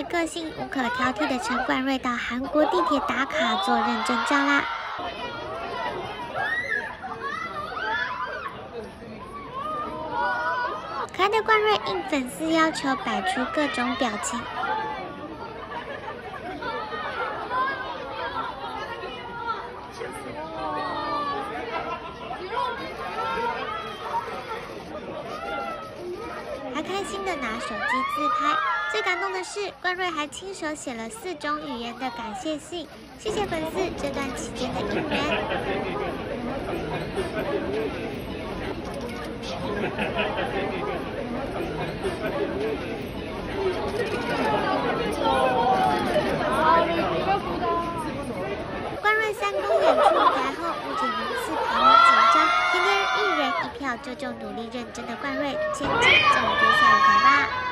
个性无可挑剔的陈冠瑞到韩国地铁打卡做认证照啦。可爱的冠瑞应粉丝要求摆出各种表情。还开心的拿手机自拍，最感动的是冠瑞还亲手写了4种语言的感谢信，谢谢粉丝这段期间的应援。冠瑞3公演出舞台后，目前名次排名紧张，天天1人1票就努力认真的冠瑞，前进总决赛舞台吧。